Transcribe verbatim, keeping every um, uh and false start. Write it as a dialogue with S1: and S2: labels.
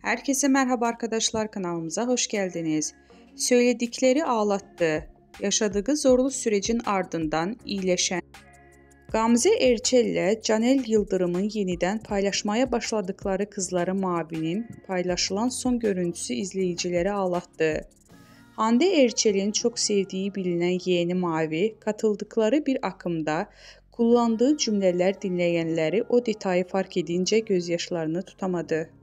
S1: Herkese merhaba arkadaşlar, kanalımıza hoş geldiniz. Söyledikleri ağlattı. Yaşadığı zorlu sürecin ardından iyileşen Gamze Erçel ile Canel Yıldırım'ın yeniden paylaşmaya başladıkları Kızları Mavi'nin paylaşılan son görüntüsü izleyicileri ağlattı. Hande Erçel'in çok sevdiği bilinen yeğeni Mavi, katıldıkları bir akımda kullandığı cümleler dinleyenleri o detayı fark edince gözyaşlarını tutamadı.